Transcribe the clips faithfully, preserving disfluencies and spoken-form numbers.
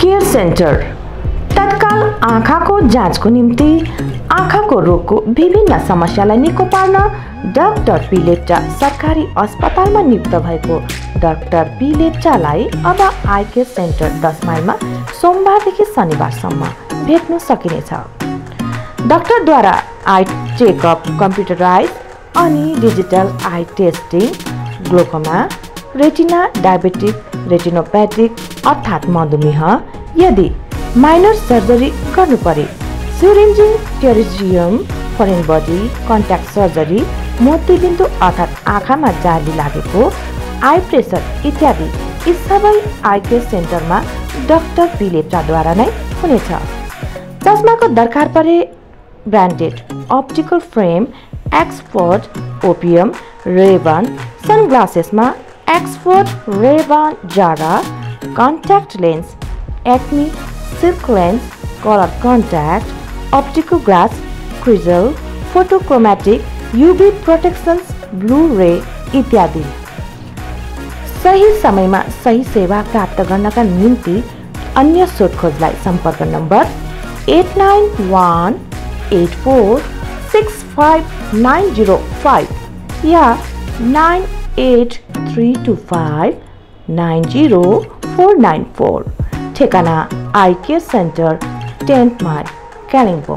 Care centre तत्काल आँखाको जाँचको निम्ति आँखाको रोगको विभिन्न समस्यालाई निको पार्न डाक्टर पी लेप्चा सरकारी अस्पतालमा नियुक्त भएको डाक्टर पी लेप्चालाई अब आई केयर सेन्टर दस माइलमा सोमबारदेखि शनिबारसम्म भेट्न सकिनेछ। डाक्टरद्वारा आई चेकअप, कम्प्युटराइज अनि digital eye testing, glaucoma, retina, diabetic, retinopathic अर्थात् मधुमेह, यदि माइनर सर्जरी गर्नु परे syringing, pterygium, foreign body, contact surgery, मोतीबिन्दु अर्थात् आँखामा जाली लागेको, आई प्रेसर इत्यादि यी सबै आई केयर सेन्टरमा डाक्टर पी लेप्चाद्वारा नै हुनेछ। चस्माको दरकार परे branded optical frame Exford, Opium, Rayban, सनग्लासेसमा Exford, Rayban, Zara, contact lens Acme, silk lens, colour contact, optical glass, क्रिजल, photochromatic, UV protections, blue ray इत्यादि। सही समयमा सही सेवा प्राप्त गर्नका निम्ति अन्य सोधखोजलाई सम्पर्क number eight nine one eight four six five nine zero five या nine eight three two five nine zero four nine four. ठेगाना eye care centre, tenth mile, Kalimpong.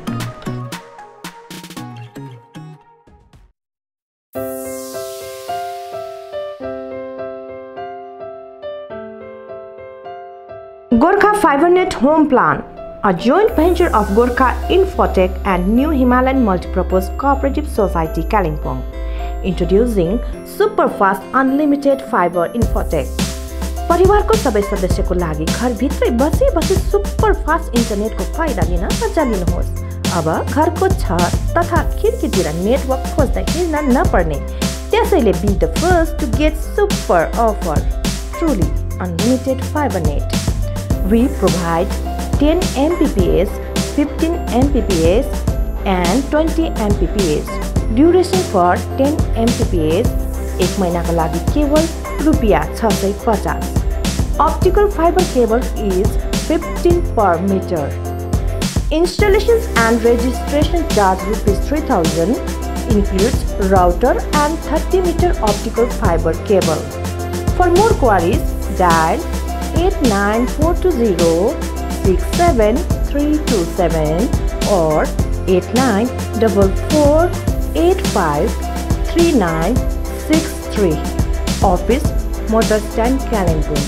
Gorkha FiberNet Home Plan, a joint venture of Gorkha Infotech and New Himalayan Multipurpose Cooperative Society, Kalimpong, introducing Superfast Unlimited Fiber Infotech. परिवारको सबै सदस्यको लागि घरभित्रै बसी बसी super fast इन्टरनेटको फाइदा लिन सजिलिनुहोस्। अब घरको छत तथा खिड्कीतिर नेटवर्क खोज्दै हिँड्न नपर्ने। त्यसैले be the first to get super offer, truly unlimited fibre net. We provide ten megabits per second, fifteen megabits per second and twenty megabits per second. Duration for ten megabits per second, एक महीनाको लागि केवल रुपियाँ छ सय पचास। Optical fiber cable is fifteen per meter. Installations and registration charge rupees three thousand, includes router and thirty meter optical fiber cable. For more queries, dial eight nine four two zero six seven three two seven or eight nine four four eight five three nine six three. Office, Motor Stand, Kalimpong.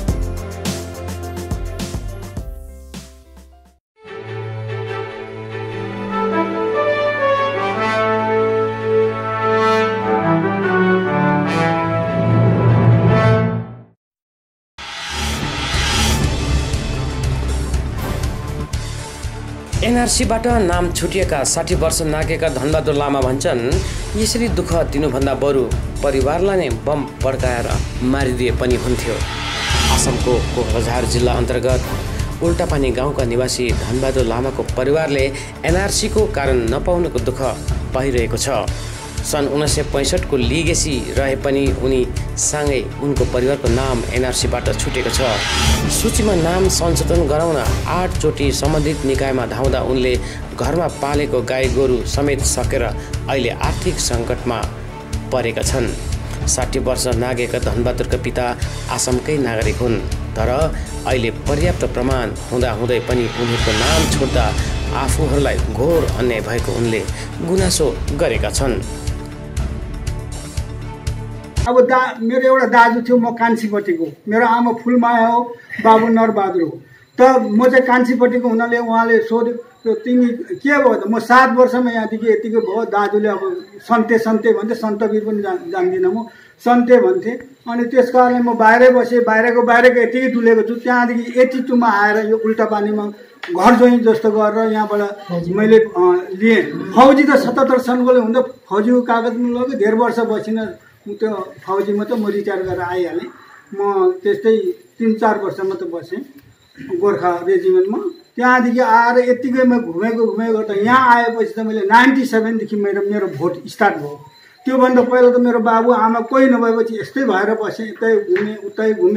एनआरसीबाट नाम छुटिएका साठी वर्ष नागेका धनबहादुर लामा भन्छन्, यसरी दुःख दिनुभन्दा बरु परिवारलाई नै bomb पड्काएर मारिदिए पनि हुन्थ्यो। आसामको कोकराझार जिल्ला अन्तर्गत उल्टापानी गाउँका निवासी धनबहादुर लामाको परिवारले एनआरसीको कारण नपाउनुको दुःख पाइरहेको छ। सन् उन्नाइस सय पैँसठको लिगेसी रहे पनि उनी सँगै उनको परिवारको नाम एनआरसीबाट छुटेको छ। सूचीमा नाम संशोधन गराउन आठचोटि सम्बन्धित निकायमा धाउँदा उनले घरमा पालेको गाई गोरु समेत सकेर अहिले आर्थिक सङ्कटमा परेका छन्। साठी वर्ष नागेका धनबहादुरका पिता आसामकै नागरिक हुन्, तर अहिले पर्याप्त प्रमाण हुँदाहुँदै पनि उनीहरूको नाम छोड्दा आफूहरूलाई घोर अन्याय भएको उनले गुनासो गरेका छन्। अब दा मेरो एउटा दाजु थियो, म कान्छीपट्टिको, मेरो आमा फुलमाया हो, बाबु नरबहादुर हो। त म चाहिँ कान्छीपट्टिको हुनाले उहाँले सोध्यो, तिमी के भयो त? म सात वर्षमा यहाँदेखि यतिकै भयो। दाजुले अब सन्ते सन्ते भन्थे, सन्तवीर पनि जान जान्दिनँ म, सन्ते भन्थे। अनि त्यस कारणले म बाहिरै बसेँ, बाहिरको बाहिरको यतिकै डुलेको छु। त्यहाँदेखि एट्टी टूमा आएर यो उल्टा पानीमा घर जोइन जस्तो गरेर यहाँबाट मैले लिएँ। फौजी त सतहत्तर सनको हुँदा फौजीको कागज पनि लग्यो। धेर वर्ष बसिन त्यो फौजीमा त म रिटायर गरेर आइहालेँ। म त्यस्तै तिन चार वर्षमा त बसेँ गोर्खा रेजिमेन्टमा। त्यहाँदेखि आएर यत्तिकैमा घुमेको घुमेको त यहाँ आएपछि त मैले नाइन्टी सेभेनदेखि मेरो मेरो भोट स्टार्ट भयो। त्योभन्दा पहिला त मेरो बाबु आमा कोही नभएपछि यस्तै भएर बसेँ, यतै घुमेँ उतै घुमेँ।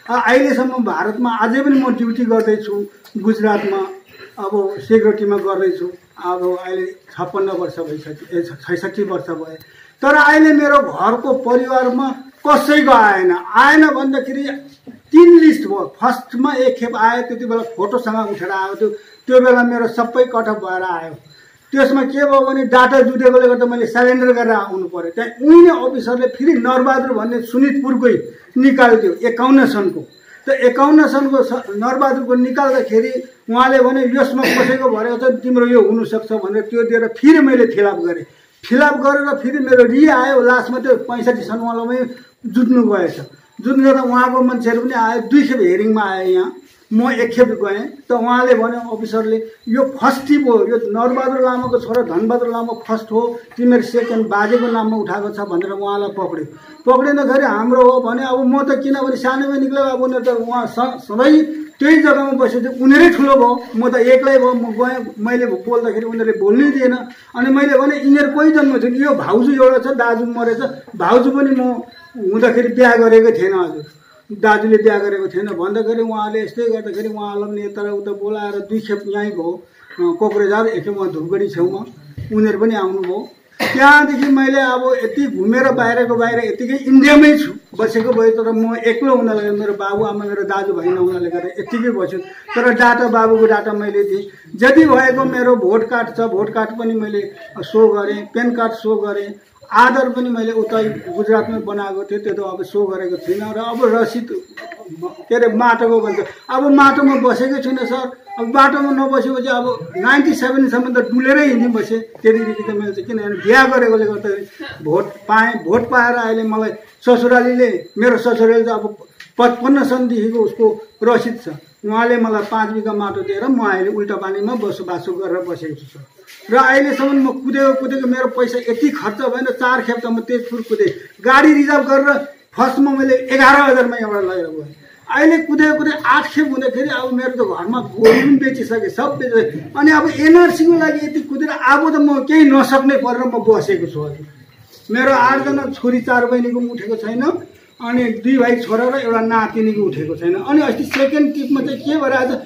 अहिलेसम्म भारतमा अझै पनि म ड्युटी गर्दैछु गुजरातमा अब सेक्युरिटीमा गर्दैछु अब अहिले छप्पन्न वर्ष भइसक्यो छैसठी वर्ष भयो तर अहिले मेरो घरको परिवारमा कसैको आएन आएन भन्दाखेरि तीन लिस्ट भयो फर्स्टमा एक खेप आयो त्यति बेला फोटोसँग उठेर आयो त्यो त्यो बेला मेरो सबै कटअफ भएर आयो त्यसमा के भयो भने डाटा जुटेकोले गर्दा मैले सरेन्डर गरेर आउनु पर्यो त्यहाँ उहीँ अफिसरले फेरि नरबहादुर भन्ने सुनितपुरकै निकालिदियो एकाउन्न सनको त एकाउन्न सनको नरबहादुरको निकाल्दाखेरि उहाँले भने यसमा कसैको भरेको छ तिम्रो यो हुनसक्छ भनेर त्यो दिएर फेरि मैले फिलअप गरेँ फिलअप गरेर फेरि मेरो रि आयो लास्टमा त्यो पैँसठी सनवालामै जुट्नु गएछ जुन गर्दा उहाँको मान्छेहरू पनि आयो दुई खेप हेरिङमा आयो यहाँ म एक खेप गएँ त उहाँले भन्यो अफिसरले यो फर्स्ट टिप हो यो नरबहादुर लामाको छोरा धनबहादुर लामा फर्स्ट हो तिमीहरू सेकेन्ड बाजेको नाममा उठाएको छ भनेर उहाँलाई पक्रियो पक्रिँदाखेरि हाम्रो हो भने अब म त किनभने सानोमै निक्लेको अब उनीहरू त उहाँ सधैँ त्यही जग्गामा बसेको थियो उनीहरै ठुलो भयो म त एक्लै भयो म गएँ मैले बोल्दाखेरि उनीहरूले बोल्नै दिएन अनि मैले भने यिनीहरू कोही जन्म थियो यो भाउजू एउटा छ दाजु मरेछ भाउजू पनि म हुँदाखेरि बिहा गरेको थिएन हजुर दाजुले बिहा गरेको थिएन भन्दाखेरि उहाँले यस्तै गर्दाखेरि उहाँलाई पनि यता उता बोलाएर दुई खेप यहीँ भयो कोक्रेझार एकखेप उहाँ धुपगढी छेउमा उनीहरू पनि आउनुभयो त्यहाँदेखि मैले अब यति घुमेर बाहिरको बाहिर यतिकै इन्डियामै छु बसेको भयो तर म एक्लो हुनाले मेरो बाबुआमा मेरो दाजुभाइ नहुनाले गर्दा यतिकै बस्छु तर डाटा बाबुको डाटा मैले दिएँ जति भएको मेरो भोट कार्ड छ भोट कार्ड पनि मैले सो गरेँ पेन कार्ड सो गरेँ आधार पनि मैले उता गुजरातमै बनाएको थिएँ त्यो त अब सो गरेको छुइनँ र अब रसिद के अरे माटोको भन्छ अब माटोमा बसेकै छुइनँ सर अब बाटोमा नबसेपछि अब नाइन्टी सेभेनसम्म त डुलेरै हिँड्नु बसेँ त्यतिदेखि त मैले चाहिँ किनभने बिहा गरेकोले गर्दा भोट पाएँ भोट पाएर अहिले मलाई ससुरालीले मेरो ससुराली त अब पचपन्न सनदेखिको उसको रसिद छ उहाँले मलाई पाँच बिघा माटो दिएर म अहिले उल्टा पानीमा बसोबासो गरेर बसेको छु सर र अहिलेसम्म म कुदेको कुदेको मेरो पैसा यति खर्च भएन चार खेप त म तेजपुर कुदेँ गाडी रिजर्भ गरेर फर्स्टमा मैले एघार हजारमा एउटा लगेर गएँ अहिले कुदेको कुदे आठ खेप हुँदाखेरि अब मेरो त घरमा गोरु पनि बेचिसकेँ सब बेचिसकेँ अनि अब एनआरसीको लागि यति कुदेर अब त म केही नसक्ने परेर म बसेको छु हजुर मेरो आठजना छोरी चार बहिनीको पनि उठेको छैन अनि दुई भाइ छोरा र एउटा नातिनीको उठेको छैन अनि अस्ति सेकेन्ड टिपमा चाहिँ के भएर आएछ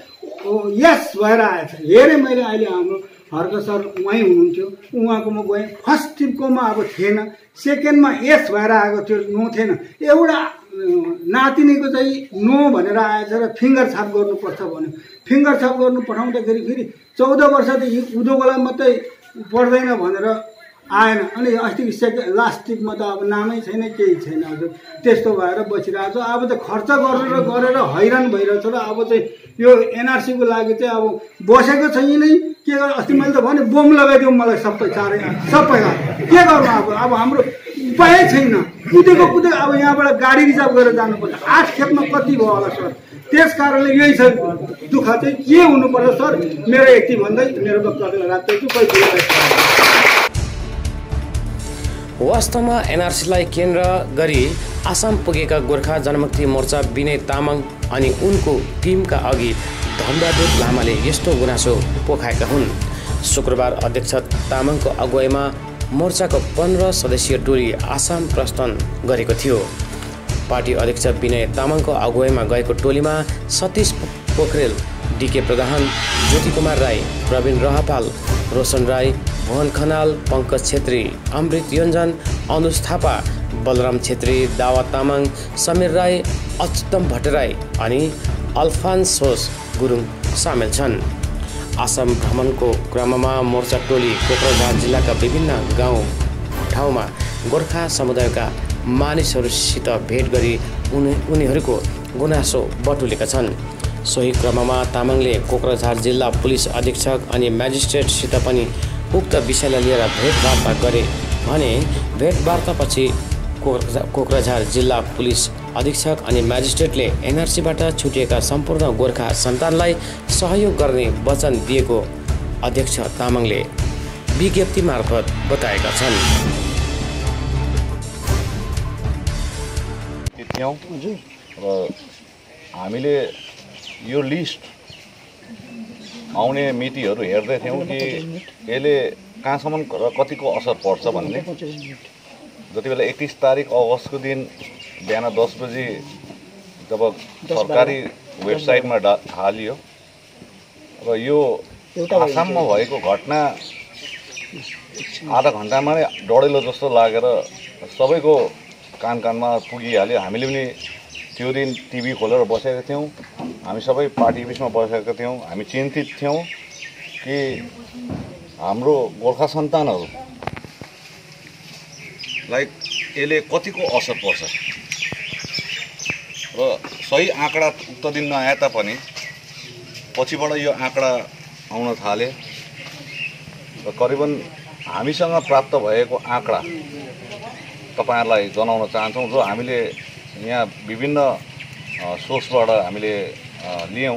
यस भएर आएछ हेरेँ मैले अहिले हाम्रो हर्क सर उहीँ हुनुहुन्थ्यो उहाँको म गएँ फर्स्ट टिपकोमा अब थिएन सेकेन्डमा यस भएर आएको थियो नो थिएन एउटा नातिनीको चाहिँ नो भनेर आएछ र फिङ्गर छाप गर्नुपर्छ भन्यो फिङ्गर छाप गर्नु पठाउँदाखेरि फेरि चौध वर्षदेखि उँधोकोलाई मात्रै पर्दैन भनेर आएन अनि अस्ति सेकेन्ड लास्ट टिपमा त अब नामै छैन केही छैन हजुर त्यस्तो भएर बसिरहेको छ अब त खर्च गरेर गरेर हैरान भइरहेछ र अब चाहिँ यो एनआरसीको लागि चाहिँ अब बसेको छ यिनै के गर्नु अस्ति मैले त भने बम लगाइदिउँ मलाई सबै चारै सबैलाई के गर्नु अब अब हाम्रो उपाय छैन कुदेको कुदेको अब यहाँबाट गाडी रिजर्भ गरेर जानुपर्छ आठ खेपमा कति भयो होला सर त्यस कारणले यही छ दुःख चाहिँ के हुनुपर्छ सर मेरो यति भन्दै मेरो वक्तव्य राख्दैछु कोही वास्तवमा एनआरसीलाई केन्द्र गरी आसाम पुगेका गोर्खा जनमुक्ति मोर्चा विनय तामाङ अनि उनको टिमका अघि धनबहादुर लामाले यस्तो गुनासो पोखाएका हुन्। शुक्रबार अध्यक्ष तामाङको अगुवाईमा मोर्चाको पन्ध्र सदस्यीय टोली आसाम प्रस्थान गरेको थियो। पार्टी अध्यक्ष विनय तामाङको अगुवाईमा गएको टोलीमा सतीश पोखरेल, डीके प्रधान, ज्योति कुमार राई, प्रवीण रहपाल, रोशन राई, भुवन खनाल, पङ्कज छेत्री, अमृत योन्जन, अनुज थापा, बलराम छेत्री, दावा तामाङ, समीर राई, अच्युतम भट्टराई अनि अल्फान्सोस गुरुङ सामेल छन्। आसाम भ्रमणको क्रममा मोर्चा टोली कोक्राझार जिल्लाका विभिन्न गाउँ ठाउँमा गोर्खा समुदायका मानिसहरूसित भेट गरी उनी उनीहरूको गुनासो बटुलेका छन्। सोही क्रममा तामाङले कोक्राझार जिल्ला पुलिस अधीक्षक अनि म्याजिस्ट्रेटसित पनि उक्त विषयलाई लिएर भेटवार्ता गरे भने भेटवार्तापछि कोक्राझार जिल्ला पुलिस अधीक्षक अनि म्याजिस्ट्रेटले एनआरसीबाट छुटिएका सम्पूर्ण गोर्खा सन्तानलाई सहयोग गर्ने वचन दिएको अध्यक्ष तामाङले विज्ञप्ति मार्फत बताएका छन्। हामीले यो लिस्ट आउने मितिहरू हेर्दै थियौँ कि यसले कहाँसम्म र कतिको असर पर्छ भन्ने। जति बेला एकतिस तारिक अगस्तको दिन बिहान दस बजी जब सरकारी वेबसाइटमा डा- हालियो र यो आसाममा भएको घटना आधा घन्टामा नै डढेलो जस्तो लागेर सबैको कान कानमा पुगिहाल्यो। हामीले पनि त्यो दिन टिभी खोलेर बसेका थियौँ, हामी सबै पार्टी बिचमा बसेका थियौँ। हामी चिन्तित थियौँ कि हाम्रो गोर्खा सन्तानहरूलाई यसले कतिको असर पर्छ र सही आँकडा उक्त दिन नआए तापनि पछिबाट यो आँकडा आउन थाले र करिबन हामीसँग प्राप्त भएको आँकडा तपाईँहरूलाई जनाउन चाहन्छौँ र हामीले यहाँ विभिन्न सोर्सबाट हामीले लियौँ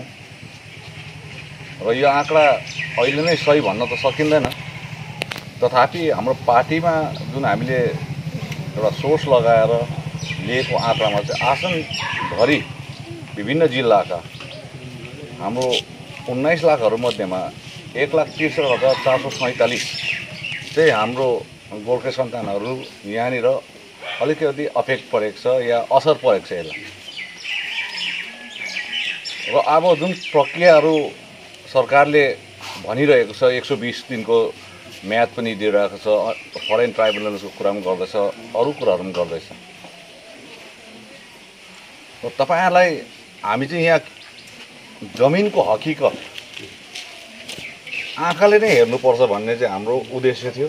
र यो आँकडा अहिले नै सही भन्न त सकिँदैन। तथापि हाम्रो पार्टीमा जुन हामीले एउटा सोर्स लगाएर लिएको आँकडामा चाहिँ आसामभरि विभिन्न जिल्लाका हाम्रो उन्नाइस लाखहरूमध्येमा एक लाख त्रिसठी हजार चार सौ सैँतालिस चाहिँ हाम्रो गोर्खे सन्तानहरू यहाँनिर अलिकति अफेक्ट परेको छ या असर परेको छ यसलाई। र अब जुन प्रक्रियाहरू सरकारले भनिरहेको छ, एक सौ बिस दिनको म्याद पनि दिइरहेको छ, फरेन ट्राइब्युनल्सको कुरा पनि गर्दैछ, अरू कुराहरू पनि गर्दैछ। र तपाईँहरूलाई हामी चाहिँ यहाँ जमिनको हकिकत आँखाले नै हेर्नुपर्छ भन्ने चाहिँ हाम्रो उद्देश्य थियो।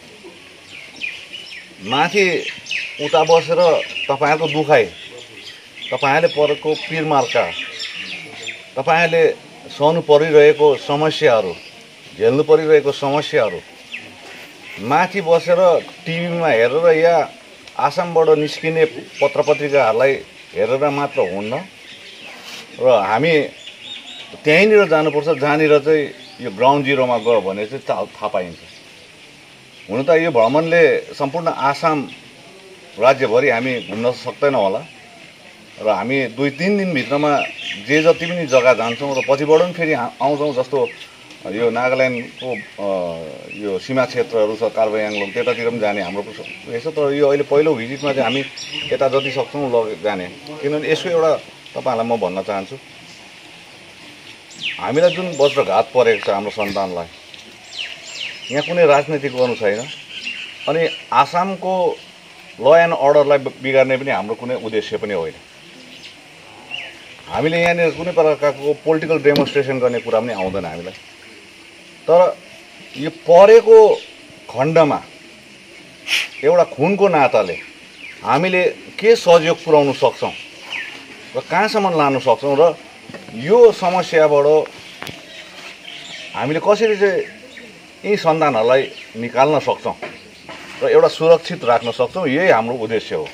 माथि उता बसेर तपाईँहरूको दुखाइ, तपाईँहरूले परेको पिरमार्का, तपाईँहरूले सहनु परिरहेको समस्याहरू, झेल्नु परिरहेको समस्याहरू माथि बसेर टिभीमा हेरेर या आसामबाट निस्किने पत्रपत्रिकाहरूलाई हेरेर मात्र हुन्न र हामी त्यहीँनिर जानुपर्छ जहाँनिर चाहिँ यो ग्राउन्ड जिरोमा गयो भने चाहिँ थाहा पाइन्छ। हुन त यो भ्रमणले सम्पूर्ण आसाम राज्यभरि हामी घुम्न सक्दैनौँ होला र हामी दुई तिन दिनभित्रमा जे जति पनि जग्गा जान्छौँ र पछिबाट पनि फेरि आउँछौँ। जस्तो यो नागाल्यान्डको यो सीमा क्षेत्रहरू छ, कार्बी आङ्लोङ, त्यतातिर पनि जाने हाम्रो रहेछ। तर यो अहिले पहिलो भिजिटमा चाहिँ हामी यता जति सक्छौँ लगे जाने। किनभने यसको एउटा तपाईँहरूलाई म भन्न चाहन्छु, हामीलाई जुन वज्रघात परेको छ हाम्रो सन्तानलाई, यहाँ कुनै राजनीति गर्नु छैन अनि आसामको ल एन्ड अर्डरलाई बिगार्ने पनि हाम्रो कुनै उद्देश्य पनि होइन। हामीले यहाँनिर कुनै प्रकारको पोलिटिकल डेमोन्स्ट्रेसन गर्ने कुरा पनि आउँदैन हामीलाई। तर यो परेको खण्डमा एउटा खुनको नाताले हामीले के सहयोग पुर्याउन सक्छौँ र कहाँसम्म लानु सक्छौँ र यो समस्याबाट हामीले कसरी चाहिँ यी सन्तानहरूलाई निकाल्न सक्छौँ र एउटा सुरक्षित राख्न सक्छौँ, यही हाम्रो उद्देश्य हो।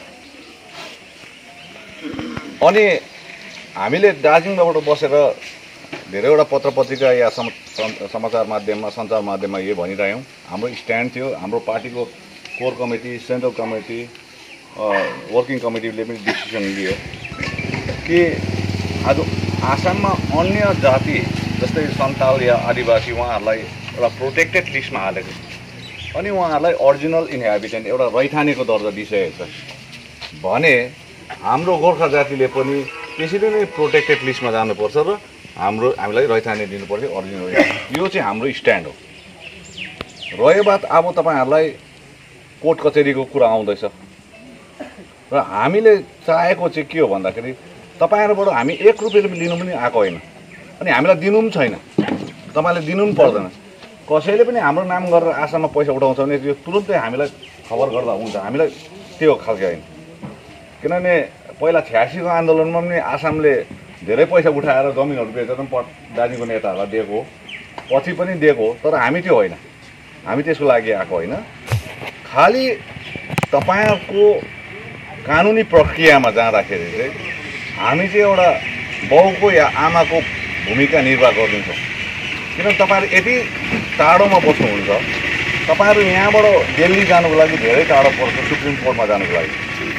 अनि हामीले दार्जिलिङबाट बसेर धेरैवटा पत्र पत्रिका या समाचार माध्यममा, सञ्चार माध्यममा यो भनिरह्यौँ। हाम्रो स्ट्यान्ड थियो, हाम्रो पार्टीको core committee, central committee, working कमिटीले पनि डिसिसन लियो कि आज आसाममा अन्य जाति जस्तै सन्ताल या आदिवासी उहाँहरूलाई एउटा प्रोटेक्टेड लिस्टमा हालेको छ अनि उहाँहरूलाई ओरिजिनल इन्हेबिटेन्ट एउटा रैथानेको दर्जा दिइसकेको छ भने हाम्रो गोर्खा जातिले पनि त्यसरी नै प्रोटेक्टेड लिस्टमा जानुपर्छ र हाम्रो हामीलाई रैथाने दिनुपर्छ ओरिजिनल। यो चाहिँ हाम्रो स्ट्यान्ड हो। रह्यो बात अब तपाईँहरूलाई कोर्ट कचेरीको कुरा आउँदैछ र हामीले चाहेको चाहिँ के हो भन्दाखेरि तपाईँहरूबाट हामी एक रुपियाँ पनि लिनु पनि आएको होइन अनि हामीलाई दिनु पनि छैन, तपाईँले दिनु पनि पर्दैन। कसैले पनि हाम्रो नाम गरेर आसाममा पैसा उठाउँछ भने यो तुरुन्तै हामीलाई खबर गर्दा हुन्छ, हामीलाई त्यो खालको होइन। किनभने पहिला छ्यासीको आन्दोलनमा पनि आसामले धेरै पैसा उठाएर जमिनहरू बेचेर पनि दार्जिलिङको नेताहरूलाई दिएको हो, पछि पनि दिएको हो। तर हामी त्यो होइन, हामी त्यसको लागि आएको होइन। खालि तपाईँहरूको कानुनी प्रक्रियामा जाँदाखेरि चाहिँ हामी चाहिँ एउटा बाउको या आमाको भूमिका निर्वाह गरिदिन्छौँ। किनभने तपाईँहरू यति टाढोमा बस्नुहुन्छ, तपाईँहरू यहाँबाट दिल्ली जानुको लागि धेरै टाढो पर्छ, सुप्रिम कोर्टमा जानुको लागि।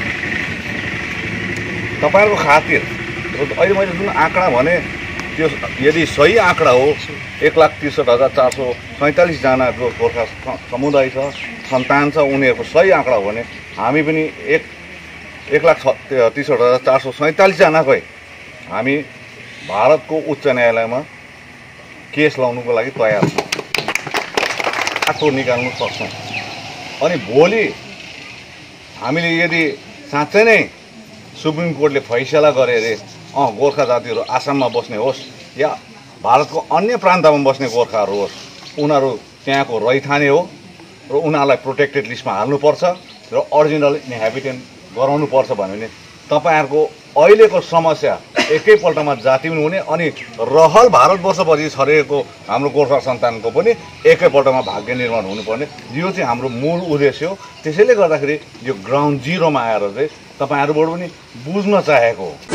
तपाईँहरूको खातिर अहिले मैले जुन आँकडा भने त्यो यदि सही आँकडा हो, एक लाख त्रिसठी हजार चार सौ सैँतालिसजना जो गोर्खा समुदाय छ, सन्तान छ, उनीहरूको सही आँकडा हो भने हामी पनि एक एक लाख त्रिसठी हजार चार सौ सैँतालिसजनाकै हामी भारतको उच्च न्यायालयमा केस लाउनुको लागि तयार छौँ, आठो निकाल्नु सक्छौँ। अनि भोलि हामीले यदि साँच्चै नै सुप्रिम कोर्टले फैसला गरे अरे अँ गोर्खा जातिहरू आसाममा बस्ने होस् या भारतको अन्य प्रान्तमा बस्ने गोर्खाहरू होस्, उनीहरू त्यहाँको रैथाने हो र उनीहरूलाई प्रोटेक्टेड लिस्टमा हाल्नुपर्छ र अरिजिनल इन्हेबिटेन्ट गराउनुपर्छ भन्यो भने तपाईँहरूको अहिलेको समस्या एकैपल्टमा जाति पनि हुने अनि रहल भारतवर्षपछि छरिएको हाम्रो गोर्खा सन्तानको पनि एकैपल्टमा भाग्य निर्माण हुनुपर्ने, यो चाहिँ हाम्रो मूल उद्देश्य हो। त्यसैले गर्दाखेरि यो ग्राउन्ड जिरोमा आएर चाहिँ तपाईँहरूबाट पनि बुझ्न चाहेको हो।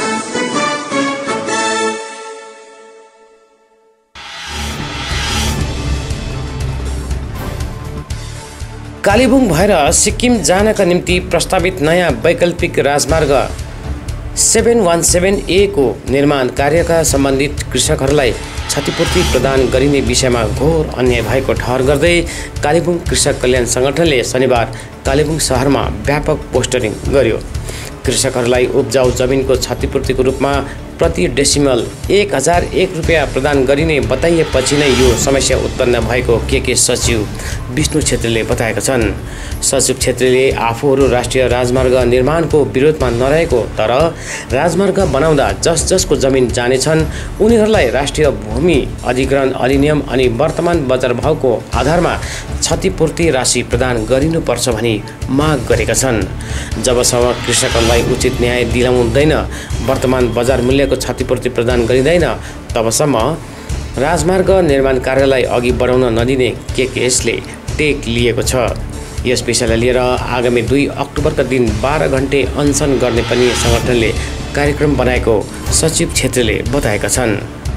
कालेबुङ भएर सिक्किम जानका निम्ति प्रस्तावित नयाँ वैकल्पिक राजमार्ग सेभेन वान सेभेन ए को निर्माण कार्यका सम्बन्धित कृषकहरूलाई क्षतिपूर्ति प्रदान गरिने विषयमा घोर अन्याय भएको ठहर गर्दै कालेबुङ कृषक कल्याण सङ्गठनले शनिबार कालेबुङ सहरमा व्यापक पोस्टरिङ गर्यो। कृषकहरूलाई उब्जाउ जमिनको क्षतिपूर्तिको रूपमा प्रति डेसिमल एक हजार एक रुपियाँ प्रदान गरिने बताइएपछि नै यो समस्या उत्पन्न भएको के के सचिव विष्णु छेत्रीले बताएका छन्। सचिव छेत्रीले आफूहरू राष्ट्रिय राजमार्ग निर्माणको विरोधमा नरहेको तर राजमार्ग बनाउँदा जस जसको जमिन जानेछन् उनीहरूलाई राष्ट्रिय भूमि अधिग्रहण अधिनियम अनि वर्तमान बजार भावको आधारमा क्षतिपूर्ति राशि प्रदान गरिनुपर्छ भनी माग गरेका छन्। जबसम्म कृषकहरूलाई उचित न्याय दिलाउँदैन, वर्तमान बजार मूल्यको क्षतिपूर्ति प्रदान गरिँदैन, तबसम्म राजमार्ग निर्माण कार्यलाई अघि बढाउन नदिने केकेएसले टेक लिएको छ। यस विषयलाई लिएर आगामी दुई अक्टोबरका दिन बाह्र घन्टे अनसन गर्ने पनि सङ्गठनले कार्यक्रम बनाएको सचिव छेत्रीले बताएका छन्।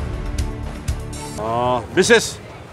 विशेष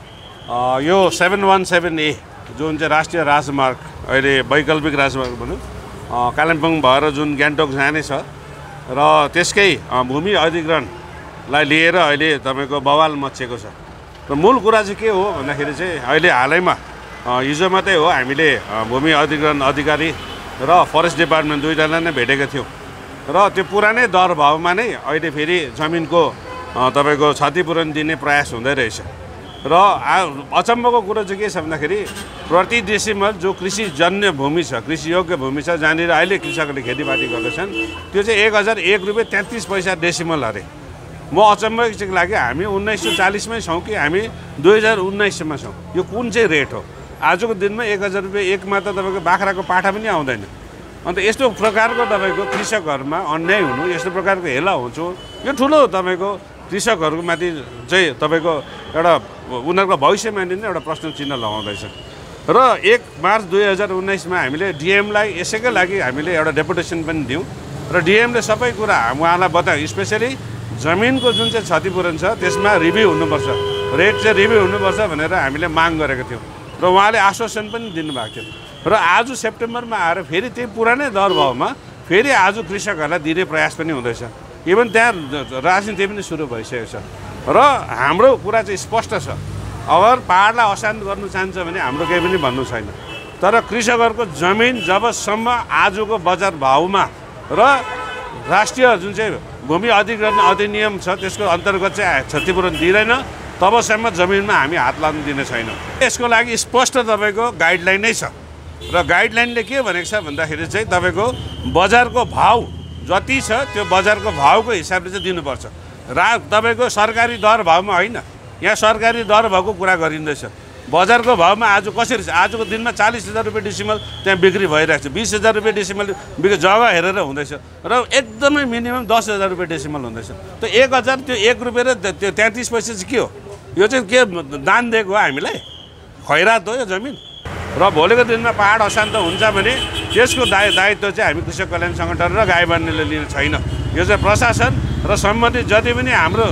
यो सेभेन वान सेभेन ए जुन चाहिँ राष्ट्रिय राजमार्ग अहिले वैकल्पिक राजमार्ग भनौँ कालिम्पोङ भएर जुन गान्तोक जाने छ र त्यसकै भूमि अधिग्रहणलाई लिएर अहिले तपाईँको बवाल मचिएको छ। र मूल कुरा चाहिँ के हो भन्दाखेरि चाहिँ अहिले हालैमा हिजो मात्रै हो हामीले भूमि अधिग्रहण अधिकारी र फरेस्ट डिपार्टमेन्ट दुईजनालाई नै भेटेका थियौँ र त्यो पुरानै दर भावमा नै अहिले फेरि जमिनको तपाईँको क्षतिपूरण दिने प्रयास हुँदै रहेछ। र अचम्मको कुरो चाहिँ के छ भन्दाखेरि प्रति डेसिमल जो कृषिजन्य भूमि छ, कृषियोग्य भूमि छ, जहाँनिर अहिले कृषकहरूले खेतीपाती गर्दछन् त्यो चाहिँ एक हजार एक रुपियाँ तेत्तिस पैसा डेसिमल अरे। म अचम्म चाहिँ लाग्यो हामी उन्नाइस सौ चालिसमै छौँ कि हामी दुई हजार उन्नाइसमा छौँ, यो कुन चाहिँ रेट हो? आजको दिनमा एक हजार रुपियाँ एकमा त तपाईँको बाख्राको पाठा पनि आउँदैन। अन्त यस्तो प्रकारको तपाईँको कृषकहरूमा अन्याय हुनु, यस्तो प्रकारको हेला हुन्छु, यो ठुलो तपाईँको कृषकहरूको माथि चाहिँ तपाईँको एउटा उनीहरूको भविष्यमा नै एउटा प्रश्न चिन्ह लगाउँदैछ। र एक मार्च दुई हजार उन्नाइसमा हामीले डिएमलाई यसैकै लागि हामीले एउटा डेपुटेसन पनि दियौँ र डिएमले सबै कुरा उहाँलाई बतायो, स्पेसली जमिनको जुन चाहिँ क्षतिपूरण छ त्यसमा रिभ्यू हुनुपर्छ, रेट चाहिँ रिभ्यू हुनुपर्छ भनेर हामीले माग गरेका थियौँ र उहाँले आश्वासन पनि दिनुभएको थियो। र आज सेप्टेम्बरमा आएर फेरि त्यही पुरानै दर भावमा फेरि आज कृषकहरूलाई दिने प्रयास पनि हुँदैछ। इभन त्यहाँ राजनीति पनि सुरु भइसकेको छ र हाम्रो कुरा चाहिँ स्पष्ट छ, अगर पाहाडलाई अशान्त गर्नु चाहन्छ भने हाम्रो केही पनि भन्नु छैन, तर कृषकहरूको जमिन जबसम्म आजको बजार भावमा र राष्ट्रिय जुन चाहिँ भूमि अधिग्रहण अधिनियम छ त्यसको अन्तर्गत चाहिँ क्षतिपूरण दिँदैन तबसम्म जमिनमा हामी हात लाग्नु दिने छैनौँ। यसको लागि स्पष्ट तपाईँको गाइडलाइन नै छ र गाइडलाइनले के भनेको छ भन्दाखेरि चाहिँ तपाईँको बजारको भाउ जति छ त्यो बजारको भावको हिसाबले चाहिँ दिनुपर्छ। रा तपाईँको सरकारी दर भावमा होइन, यहाँ सरकारी दर भावको कुरा गरिँदैछ। बजारको भावमा आज कसरी छ? आजको दिनमा चालिस हजार रुपियाँ डेसिमल त्यहाँ बिक्री भइरहेको छ, बिस हजार रुपियाँ डेसिमल बिक्री जग्गा हेरेर हुँदैछ र एकदमै मिनिमम दस हजार रुपियाँ डेसिमल हुँदैछ। त्यो एक हजार त्यो एक रुपियाँ र त्यो तेत्तिस पैसा चाहिँ के हो? यो चाहिँ के दान दिएको हो हामीलाई? खैरात हो यो जमिन? र भोलिको दिनमा पाहाड अशान्त हुन्छ भने त्यसको दाय दायित्व चाहिँ हामी कृषक कल्याण सङ्गठन र गाई बान्नेले लिने छैन। यो चाहिँ प्रशासन र सम्बन्धित जति पनि हाम्रो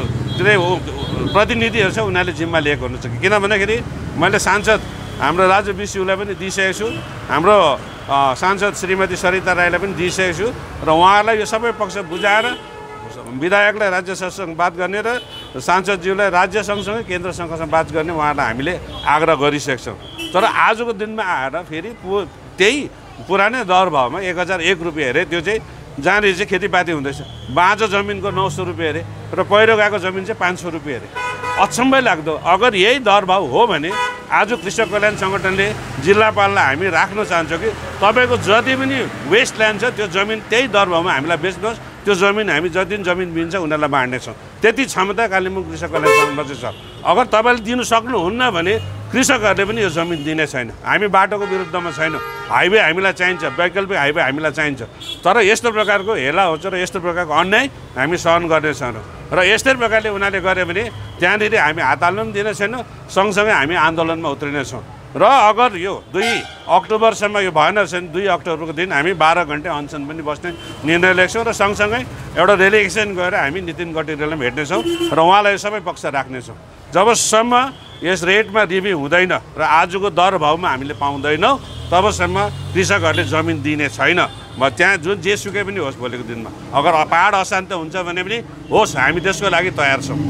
प्रतिनिधिहरू छ उनीहरूले जिम्मा लिएको हुनुहुन्छ। किन भन्दाखेरि मैले सांसद हाम्रो राजु विष्युलाई पनि दिइसकेको छु, हाम्रो सांसद श्रीमती सरिता राईलाई पनि दिइसकेको छु र उहाँहरूलाई यो सबै पक्ष बुझाएर विधायकलाई राज्य सरसँग बात गर्ने र सांसदज्यूलाई राज्य सँगसँगै केन्द्र सँगसँग बात गर्ने उहाँहरूलाई हामीले आग्रह गरिसकेका छौँ। तर आजको दिनमा आएर फेरि पु त्यही पुरानै दर भावमा एक हजार एक रुपियाँ हेरे त्यो चाहिँ जहाँनिर चाहिँ खेतीपाती हुँदैछ। बाँझो जमिनको नौ सौ रुपियाँ अरे र पहिरो गएको जमिन चाहिँ पाँच सौ रुपियाँ अरे। अचम्मै लाग्दो। अगर यही दरभाउ हो भने आज कृषक कल्याण सङ्गठनले जिल्लापाललाई हामी राख्न चाहन्छौँ कि तपाईँको जति पनि वेस्ट ल्यान्ड छ त्यो जमिन त्यही दरभाउमा हामीलाई बेच्नुहोस्। त्यो जमिन हामी जति पनि जमिन दिन्छ उनीहरूलाई बाँड्नेछौँ। त्यति क्षमता कालिम्पोङ कृषक कल्याण सङ्गठनमा चाहिँ छ। अगर तपाईँले दिनु सक्नुहुन्न भने कृषकहरूले पनि यो जमिन दिने छैन। हामी बाटोको विरुद्धमा छैनौँ। हाइवे हामीलाई चाहिन्छ, वैकल्पिक हाइवे हामीलाई चाहिन्छ। तर यस्तो प्रकारको हेला होच र यस्तो प्रकारको अन्याय हामी सहन गर्ने छैनौँ र यस्तै प्रकारले उनीहरूले गऱ्यो भने त्यहाँनिर हामी हात हाल्नु पनि दिने छैनौँ। सँगसँगै हामी आन्दोलनमा उत्रिनेछौँ र अगर यो दुई अक्टोबरसम्म यो भएन भने दुई अक्टोबरको दिन हामी बाह्र घन्टे अनसन पनि बस्ने निर्णय लिएछौँ र सँगसँगै एउटा डेलिगेसन गएर हामी नितिन गडकरीलाई भेट्नेछौँ र उहाँलाई सबै पक्ष राख्नेछौँ। जबसम्म यस रेटमा रिभ्यू हुँदैन र आजको दर भाउमा हामीले पाउँदैनौँ तबसम्म कृषकहरूले जमिन दिने छैन। म त्यहाँ जुन जेसुकै पनि होस् भोलिको दिनमा अगर पहाड अशान्त हुन्छ भने पनि होस्, हामी त्यसको लागि तयार छौँ।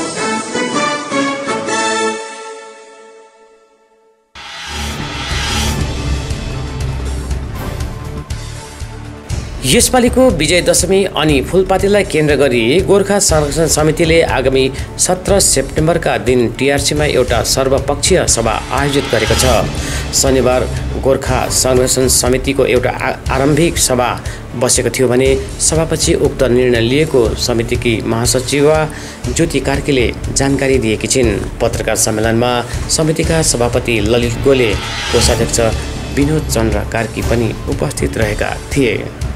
यसपालिको विजय दशमी अनि फुलपातीलाई केन्द्र गरी गोर्खा संरक्षण समितिले आगामी सत्र सेप्टेम्बरका दिन टिआरसीमा एउटा सर्वपक्षीय सभा आयोजित गरेको छ। शनिबार गोर्खा संरक्षण समितिको एउटा आरम्भिक सभा बसेको थियो भने सभापछि उक्त निर्णय लिएको समितिकी महासचिवा ज्योति कार्कीले जानकारी दिएकी छिन्। पत्रकार सम्मेलनमा समितिका सभापति ललित गोले, कोषाध्यक्ष विनोद चन्द्र कार्की पनि उपस्थित रहेका थिए।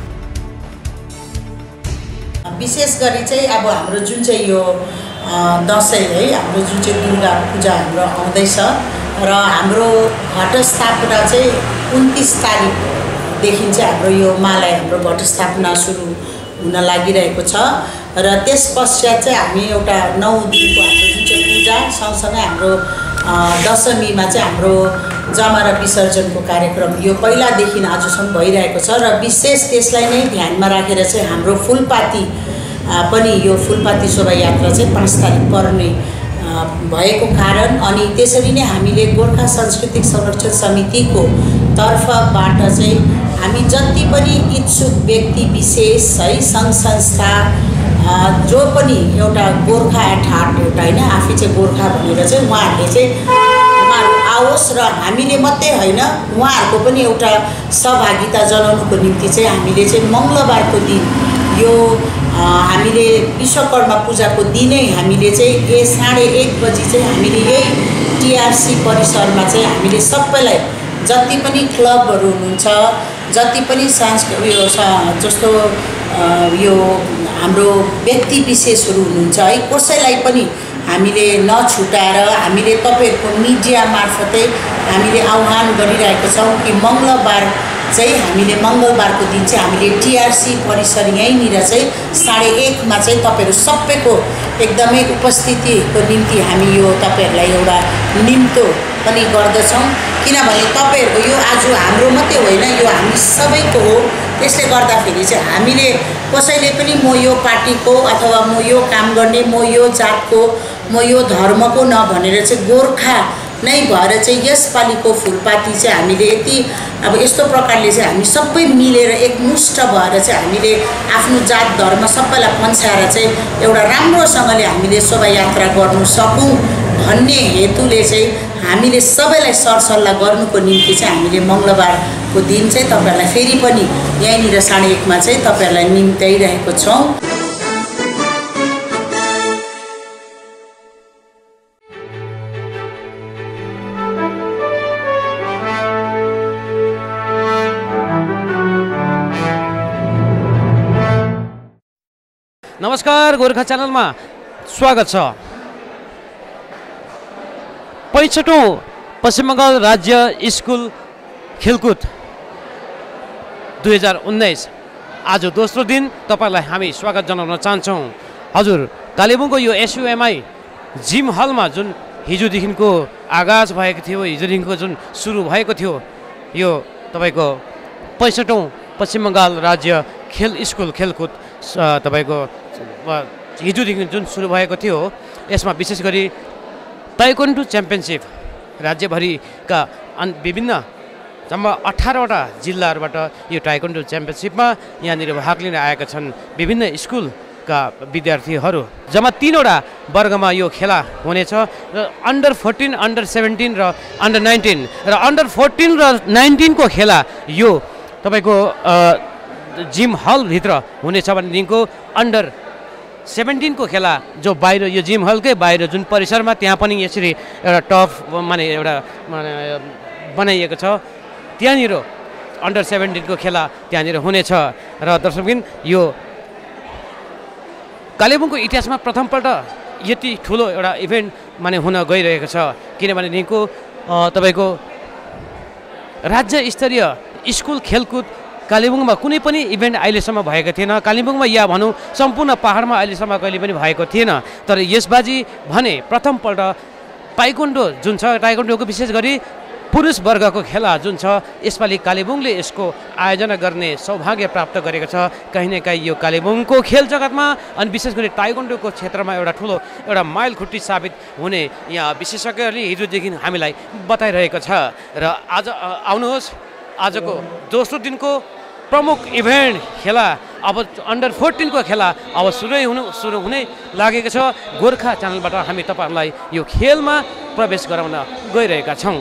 विशेष गरी चाहिँ अब हाम्रो जुन चाहिँ यो दसैँ है, हाम्रो जुन चाहिँ दुर्गा पूजा हाम्रो आउँदैछ र हाम्रो घटस्थापना चाहिँ उन्तिस तारिकदेखि चाहिँ हाम्रो यो मालय हाम्रो घटस्थापना सुरु हुन लागिरहेको छ र त्यस पश्चात चाहिँ हामी एउटा नौ दिनको हाम्रो जुन चाहिँ पूजा सँगसँगै हाम्रो दशमीमा चाहिँ हाम्रो जमा र विसर्जनको कार्यक्रम यो पहिलादेखि आजसम्म भइरहेको छ र विशेष त्यसलाई नै ध्यानमा राखेर चाहिँ हाम्रो फुलपाती पनि यो फुलपाती शोभायात्रा चाहिँ पाँच तारिक पर्ने भएको कारण अनि त्यसरी नै हामीले गोर्खा सांस्कृतिक संरक्षण समितिको तर्फबाट चाहिँ हामी जति पनि इच्छुक व्यक्ति विशेष है सङ्घ संस्था जो पनि एउटा गोर्खा एट हार्ट एउटा होइन आफै चाहिँ गोर्खा भनेर चाहिँ उहाँहरूले चाहिँ उहाँहरू आओस् र हामीले मात्रै होइन उहाँहरूको पनि एउटा सहभागिता जनाउनुको निम्ति चाहिँ हामीले चाहिँ मङ्गलबारको दिन यो हामीले विश्वकर्मा पूजाको दिनै हामीले चाहिँ ए साढे एक बजी चाहिँ हामीले यही टिआरसी परिसरमा चाहिँ हामीले सबैलाई जति पनि क्लबहरू हुनुहुन्छ जति पनि सांस्कृतिक यो जस्तो यो हाम्रो व्यक्ति विशेषहरू हुनुहुन्छ है कसैलाई पनि हामीले नछुटाएर हामीले तपाईँहरूको मिडिया मार्फतै हामीले आह्वान गरिरहेका छौँ कि मङ्गलबार चाहिँ हामीले मङ्गलबारको दिन चाहिँ हामीले टिआरसी परिसर यहीँनिर चाहिँ साढे एकमा चाहिँ तपाईँहरू सबैको एकदमै उपस्थितिको निम्ति हामी यो तपाईँहरूलाई एउटा निम्तो पनि गर्दछौँ किनभने तपाईँहरूको यो आज हाम्रो मात्रै होइन यो हामी सबैको हो। त्यसले गर्दाखेरि चाहिँ हामीले कसैले पनि म यो पार्टीको अथवा म यो काम गर्ने म यो जातको म यो धर्मको नभनेर चाहिँ गोर्खा नै भएर चाहिँ यसपालिको फुलपाती चाहिँ हामीले यति अब यस्तो प्रकारले चाहिँ हामी सबै मिलेर एकमुष्ट भएर चाहिँ हामीले आफ्नो जात धर्म सबैलाई पन्छाएर चाहिँ एउटा राम्रोसँगले हामीले शोभायात्रा गर्नु सकौँ भन्ने हेतुले चाहिँ हामीले सबैलाई सरसल्लाह गर्नुको निम्ति चाहिँ हामीले मङ्गलबारको दिन चाहिँ तपाईँहरूलाई फेरि पनि यहीँनिर साढे एकमा चाहिँ तपाईँहरूलाई निम्त्याइरहेको छौँ। नमस्कार, गोर्खा च्यानलमा स्वागत छ। पैँसठौँ पश्चिम बङ्गाल राज्य स्कुल खेलकुद दुई हजार उन्नाइस आज दोस्रो दिन तपाईँलाई हामी स्वागत जनाउन चाहन्छौँ। हजुर, कालेबुङको यो एसयुएमआई जिम हलमा जुन हिजोदेखिको आगाज भएको थियो, हिजोदेखिको जुन सुरु भएको थियो यो तपाईँको पैँसठौँ पश्चिम बङ्गाल राज्य खेल स्कुल खेलकुद तपाईँको हिजोदेखि जुन सुरु भएको थियो यसमा विशेष गरी ताइक्वान्डो च्याम्पियनसिप राज्यभरिका अन विभिन्न जम्मा अठारवटा जिल्लाहरूबाट यो ताइक्वान्डो च्याम्पियनसिपमा यहाँनिर भाग लिन आएका छन् विभिन्न स्कुलका विद्यार्थीहरू। जम्मा तीनवटा वर्गमा यो खेला हुनेछ र अन्डर फोर्टिन अन्डर सेभेन्टिन र अन्डर नाइन्टिन र अन्डर फोर्टिन र नाइन्टिनको खेला यो तपाईँको जिम हलभित्र हुनेछ भनेदेखिको अन्डर सेभेन्टिनको खेला जो बाहिर यो जिम हलकै बाहिर जुन परिसरमा त्यहाँ पनि यसरी एउटा टफ माने एउटा बनाइएको छ त्यहाँनिर अन्डर सेभेन्टिनको खेला त्यहाँनिर हुनेछ। र दर्शकबिन यो कालेबुङको इतिहासमा प्रथमपल्ट यति ठुलो एउटा इभेन्ट माने हुन गइरहेको छ किनभनेदेखिको तपाईँको राज्य स्तरीय स्कुल खेलकुद कालेबुङमा कुनै पनि इभेन्ट अहिलेसम्म भएको थिएन। कालेबुङमा या भनौँ सम्पूर्ण पाहाडमा अहिलेसम्म कहिले पनि भएको थिएन। तर यसबाजी भने प्रथमपल्ट ताइक्वान्डो जुन छ ताइक्वान्डोको विशेष गरी पुरुष वर्गको खेला जुन छ यसपालि कालेबुङले यसको आयोजना गर्ने सौभाग्य प्राप्त गरेको छ। कहीँ न कहीँ यो कालेबुङको खेल जगतमा अनि विशेष गरी ताइक्वान्डोको क्षेत्रमा एउटा ठुलो एउटा माइल खुट्टी साबित हुने यहाँ विशेषज्ञहरूले हिजोदेखि हामीलाई बताइरहेको छ। र आज आउनुहोस् आजको दोस्रो दिनको प्रमुख इभेन्ट खेला अब अन्डर फोर्टिनको खेला अब सुरु हुनु सुरु हुने लागेको छ। गोर्खा च्यानलबाट हामी तपाईँहरूलाई यो खेलमा प्रवेश गराउन गइरहेका छौँ।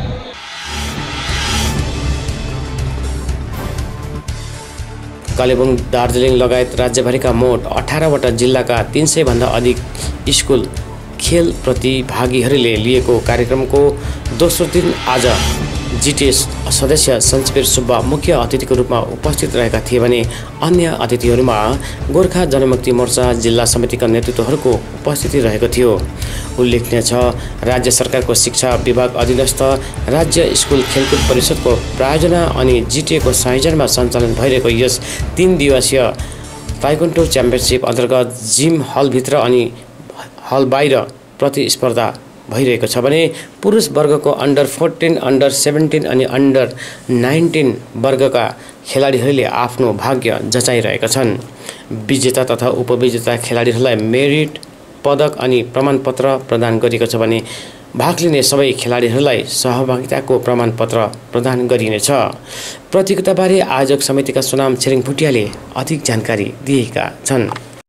कालेबुङ दार्जिलिङ लगायत राज्यभरिका मोट अठारवटा जिल्लाका तीन सयभन्दा अधिक स्कुल खेल प्रतिभागीहरूले लिएको कार्यक्रमको दोस्रो दिन आज जिटिएस सदस्य सञ्चबीर सुब्बा मुख्य अतिथिको रूपमा उपस्थित रहेका थिए भने अन्य अतिथिहरूमा गोर्खा जनमुक्ति मोर्चा जिल्ला समितिका नेतृत्वहरूको उपस्थिति रहेको थियो। उल्लेखनीय छ राज्य सरकारको शिक्षा विभाग अधीनस्थ राज्य स्कुल खेलकुद परिषदको प्रायोजना अनि जिटिएको संयोजनमा सञ्चालन भइरहेको यस तीन दिवसीय ताइक्वान्डो च्याम्पियनसिप अन्तर्गत जिम हलभित्र अनि हल बाहिर प्रतिस्पर्धा भइरहेको छ भने पुरुष वर्गको अन्डर फोर्टिन अन्डर सेभेन्टिन अनि अन्डर नाइन्टिन वर्गका खेलाडीहरूले आफ्नो भाग्य जचाइरहेका छन्। विजेता तथा उपविजेता खेलाडीहरूलाई मेरिट पदक अनि प्रमाणपत्र प्रदान गरिएको छ भने भाग लिने सबै खेलाडीहरूलाई सहभागिताको प्रमाणपत्र प्रदान गरिनेछ। प्रतियोगिताबारे आयोजक समितिका सोनाम छिरिङ भुटियाले अधिक जानकारी दिएका छन्।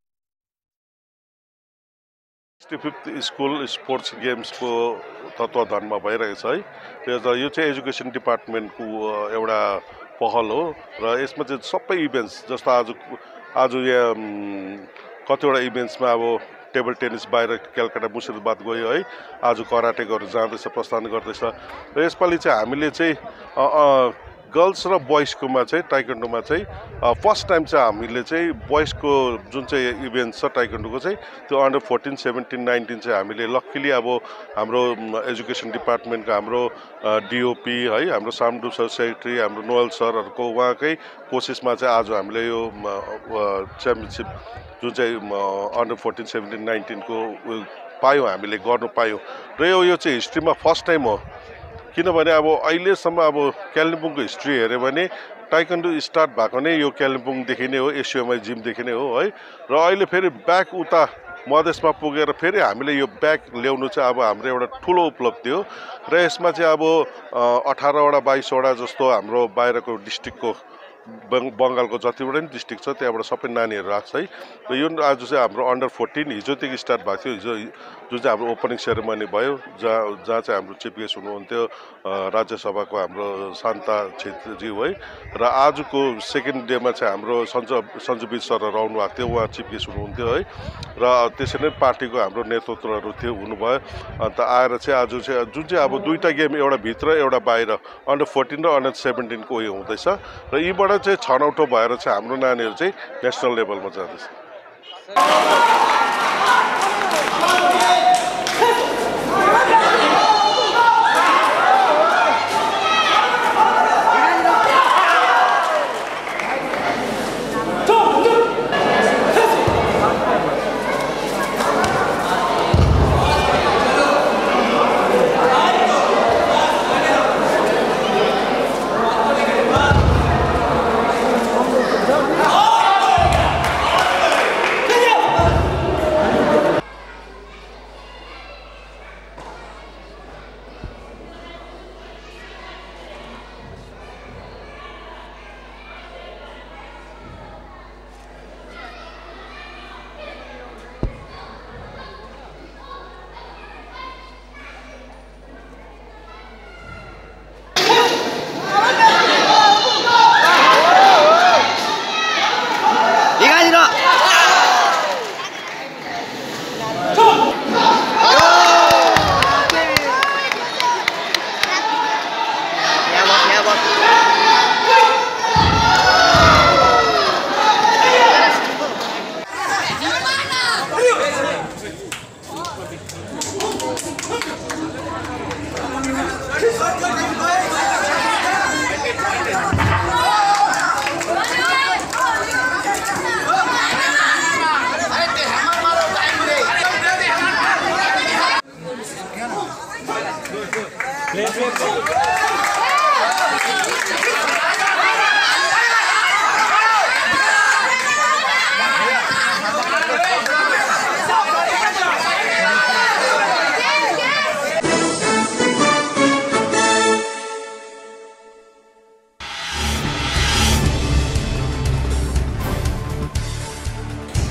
फिफ्थ स्कुल स्पोर्ट्स गेम्सको तत्त्वाधानमा भइरहेको छ है। यो चाहिँ एजुकेसन डिपार्टमेन्टको एउटा पहल हो र यसमा चाहिँ सबै इभेन्ट्स जस्तो आज आज यहाँ कतिवटा इभेन्ट्समा अब टेबल टेनिस बाहिर कलकत्ता मुर्शिदाबाद गयो है, आज कराटेहरू जाँदैछ प्रस्थान गर्दैछ र यसपालि चाहिँ हामीले चाहिँ गर्ल्स र बोइजकोमा चाहिँ ताइक्वान्डोमा चाहिँ फर्स्ट टाइम चाहिँ हामीले चाहिँ बोइजको जुन चाहिँ इभेन्ट छ ताइक्वान्डोको चाहिँ त्यो अन्डर फोर्टिन सेभेन्टिन नाइन्टिन चाहिँ हामीले लक्किली अब हाम्रो एजुकेसन डिपार्टमेन्टको हाम्रो डिओपी है, हाम्रो सामडु सर सेक्रेटरी, हाम्रो नोयल सरहरूको उहाँकै कोसिसमा चाहिँ आज हामीले यो च्याम्पियनसिप जुन चाहिँ अन्डर फोर्टिन सेभेन्टिन नाइन्टिनको पायौँ, हामीले गर्नु पायौँ र यो यो चाहिँ हिस्ट्रीमा फर्स्ट टाइम हो। किनभने अब अहिलेसम्म अब कालिम्पोङको हिस्ट्री हेऱ्यो भने ताइक्वान्डो स्टार्ट भएको नै यो कालिम्पोङदेखि नै हो, एसयुएमआई जिमदेखि नै हो है। र अहिले फेरि ब्याक उता मधेसमा पुगेर फेरि हामीले यो ब्याक ल्याउनु चाहिँ अब हाम्रो एउटा ठुलो उपलब्धि हो र यसमा चाहिँ अब अठारवटा बाइसवटा जस्तो हाम्रो बाहिरको डिस्ट्रिक्टको बङ्गालको जतिवटा पनि डिस्ट्रिक्ट छ त्यहाँबाट सबै नानीहरू राख्छ है। र यो आज चाहिँ हाम्रो अन्डर फोर्टिन हिजोदेखि स्टार्ट भएको थियो। हिजो जुन चाहिँ हाम्रो ओपनिङ सेरेमनी भयो जहाँ जहाँ चाहिँ हाम्रो चिफ गेस्ट हुनुहुन्थ्यो राज्यसभाको हाम्रो शान्ता छेत्रीज्यू है। र आजको सेकेन्ड डेमा चाहिँ हाम्रो सञ्ज सञ्जबीर सरहरू आउनु भएको थियो, उहाँ चिफ गेस्ट हुनुहुन्थ्यो है। र त्यसरी नै पार्टीको हाम्रो नेतृत्वहरू थियो हुनुभयो। अन्त आएर चाहिँ आज चाहिँ जुन चाहिँ अब दुईवटा गेम एउटा भित्र एउटा बाहिर अन्डर फोर्टिन र अन्डर सेभेन्टिनको उयो हुँदैछ र यीबाट चाहिँ छनौटो भएर चाहिँ हाम्रो नानीहरू चाहिँ नेसनल लेभलमा जाँदैछ।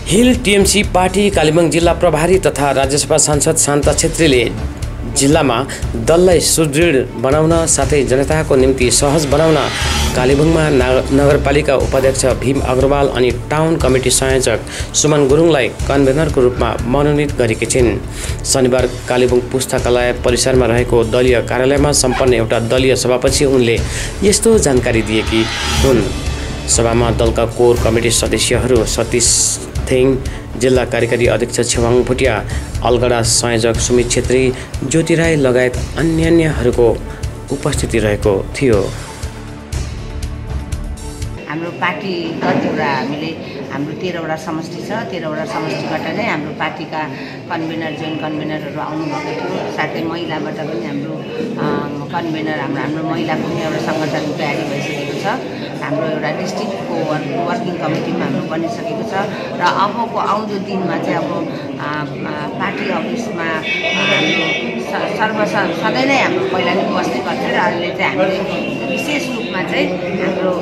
हिल टिएमसी पार्टी कालेबुङ जिल्ला प्रभारी तथा राज्यसभा सांसद शान्ता छेत्रीले जिल्लामा दललाई सुदृढ बनाउन साथै जनताको निम्ति सहज बनाउन कालेबुङमा नगरपालिका उपाध्यक्ष भीम अग्रवाल अनि टाउन कमिटी संयोजक सुमन गुरुङलाई कन्भेनरको रूपमा मनोनित गरेकी छिन्। शनिबार कालेबुङ पुस्तकालय परिसरमा रहेको दलीय कार्यालयमा सम्पन्न एउटा दलीय सभापछि उनले यस्तो जानकारी दिएकी हुन्। सभामा दलका कोर कमिटी सदस्यहरू सतीश थेङ, जिल्ला कार्यकारी अध्यक्ष छेवाङ भुटिया, अलगडा संयोजक सुमित छेत्री, ज्योति राई लगायत अन्यान्यहरूको उपस्थिति रहेको थियो। हाम्रो पार्टीगत एउटा हामीले हाम्रो तेह्रवटा समष्टि छ, तेह्रवटा समष्टिबाट नै हाम्रो पार्टीका कन्भेनर जोइन्ट कन्भेनरहरू आउनुभएको थियो। साथै महिलाबाट पनि हाम्रो कन्भेनर हाम्रो हाम्रो महिलाको पनि एउटा सङ्गठन तयारी भइसकेको छ। हाम्रो एउटा डिस्ट्रिक्टको वर्क वर्किङ कमिटीमा हाम्रो बनिसकेको छ र अबको आउँदो दिनमा चाहिँ अब पार्टी अफिसमा हाम्रो सर्व सधैँ नै हाम्रो पहिला नै बस्ने गर्थ्यो र अहिले चाहिँ हामीले विशेष रूपमा चाहिँ हाम्रो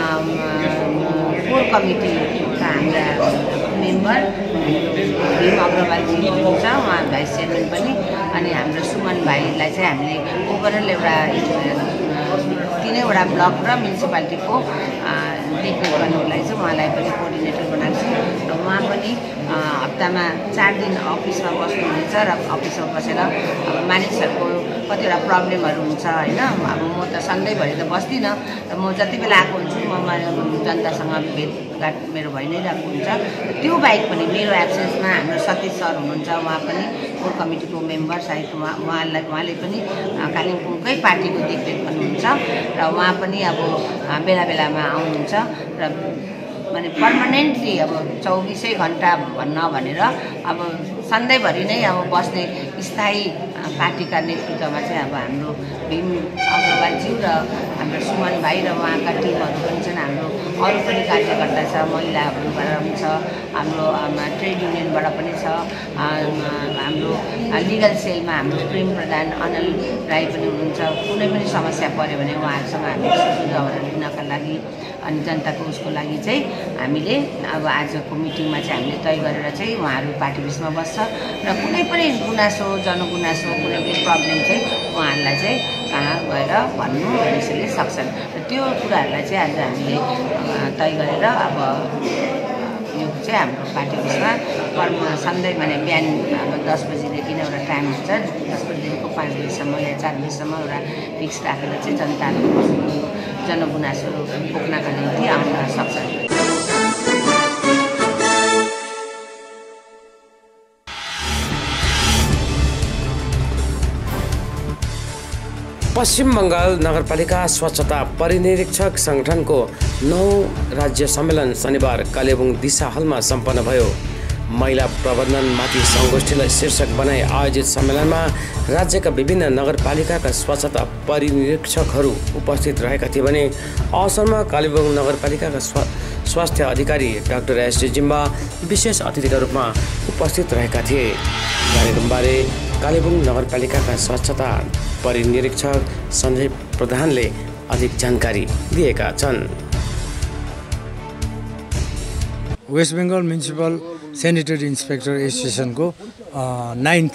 कोर कमिटीका हाम्रा मेम्बर भीम अग्रवालजी हुनुहुन्छ, उहाँ भाइस चेयरम्यान पनि, अनि हाम्रो सुमन भाइलाई चाहिँ हामीले ओभरअल एउटा तिनैवटा ब्लक र म्युनिसिपालिटीको देखरेख गर्नुको लागि चाहिँ उहाँलाई पनि कोअर्डिनेटर बनाएको छु र उहाँ पनि हप्तामा चार दिन अफिसमा बस्नुहुनेछ र अफिसमा बसेर अब मानिसहरूको कतिवटा प्रब्लमहरू हुन्छ होइन। अब म त सधैँभरि त बस्दिनँ र म जति बेला आएको हुन्छु म जनतासँग भेटघाट मेरो भइ नै रहेको हुन्छ। त्यो बाहेक पनि मेरो एब्सेन्समा हाम्रो सतीश सर हुनुहुन्छ, उहाँ पनि कोर कमिटीको मेम्बर, सायद उहाँ उहाँलाई उहाँले पनि कालिम्पोङकै पार्टीको देखरेख गर्नुहुन्छ र उहाँ पनि अब बेला बेलामा आउनुहुन्छ र माने पर्मानेन्टली अब चौबिसै घन्टा भन्न भनेर अब सधैँभरि नै अब बस्ने स्थायी पार्टीका नेतृत्वमा चाहिँ अब हाम्रो भीम अग्रवालज्यू र हाम्रो सुमन भाइ र उहाँका टिमहरू पनि छन्। हाम्रो अरू पनि कार्यकर्ता छ, महिलाहरूबाट पनि छ, हाम्रो ट्रेड युनियनबाट पनि छ, हाम्रो लिगल सेलमा हाम्रो प्रेम प्रधान अनल राई पनि हुनुहुन्छ। कुनै पनि समस्या पऱ्यो भने उहाँहरूसँग हामी सुझावहरू लिनका लागि अनि जनताको उसको लागि चाहिँ हामीले अब आजको मिटिङमा चाहिँ हामीले तय गरेर चाहिँ उहाँहरू पार्टी बिचमा बस्छ र कुनै पनि गुनासो जनगुनासो कुनै पनि प्रब्लम चाहिँ उहाँहरूलाई चाहिँ कहाँ गएर भन्नु यसैले सक्छन् र त्यो कुराहरूलाई चाहिँ आज हामीले तय गरेर अब यो चाहिँ हाम्रो पार्टी बिचमा कर्म सधैँ माने बिहान अब दस बजीदेखि नै एउटा टाइम हुन्छ, दस बजीदेखिको पाँच बजीसम्म या चार बजीसम्म एउटा फिक्स राखेर चाहिँ जनताहरूको जनगुनासोहरू पोख्नका निम्ति आउन सक्छन्। पश्चिम बङ्गाल नगरपालिका स्वच्छता परिनिरीक्षक सङ्गठनको नौ राज्य सम्मेलन शनिबार कालेबुङ दिशा हलमा सम्पन्न भयो। महिला प्रबन्धनमाथि सङ्गोष्ठीलाई शीर्षक बनाई आयोजित सम्मेलनमा राज्यका विभिन्न नगरपालिकाका स्वच्छता परिनिरीक्षकहरू उपस्थित रहेका थिए भने अवसरमा कालेबुङ नगरपालिकाका स्वा स्वास्थ्य अधिकारी डाक्टर एसडी जिम्बा विशेष अतिथिका रूपमा उपस्थित रहेका थिए। कार्यक्रमबारे कालेबुङ नगरपालिकाका स्वच्छता परिनिरीक्षक सञ्जय प्रधानले अधिक जानकारी दिएका छन्। West Bengal municipal sanitary inspector एसोसिएसनको नाइन्थ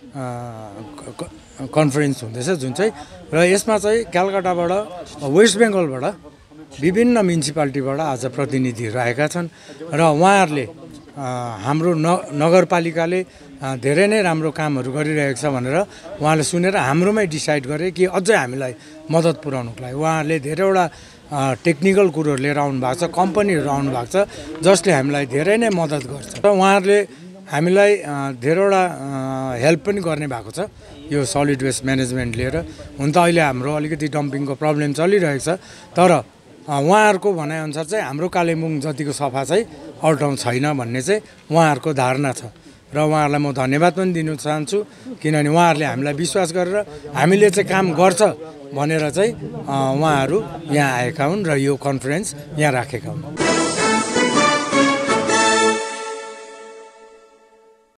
कन्फरेन्स हुँदैछ जुन चाहिँ र यसमा चाहिँ कलकत्ताबाट वेस्ट बेङ्गलबाट विभिन्न म्युनिसिपालिटीबाट आज प्रतिनिधिहरू आएका छन् र उहाँहरूले हाम्रो न नगरपालिकाले धेरै नै राम्रो कामहरू गरिरहेको छ भनेर उहाँले सुनेर हाम्रोमै डिसाइड गरे कि अझै हामीलाई मद्दत पुर्याउनुको लागि उहाँहरूले धेरैवटा टेक्निकल कुरोहरू लिएर आउनु भएको छ, कम्पनीहरू आउनु भएको छ जसले हामीलाई धेरै नै मद्दत गर्छ र उहाँहरूले हामीलाई धेरैवटा हेल्प पनि गर्ने भएको छ यो सलिड वेस्ट म्यानेजमेन्ट लिएर। हुन त अहिले हाम्रो अलिकति डम्पिङको प्रब्लम चलिरहेको छ तर उहाँहरूको भनाइअनुसार चाहिँ हाम्रो कालिम्पोङ जतिको सफा चाहिँ अरू ठाउँ छैन भन्ने चाहिँ उहाँहरूको धारणा छ र उहाँहरूलाई म धन्यवाद पनि दिन चाहन्छु किनभने उहाँहरूले हामीलाई विश्वास गरेर हामीले चाहिँ काम गर्छ भनेर चाहिँ उहाँहरू यहाँ आएका हुन् र यो कन्फरेन्स यहाँ राखेका हुन्।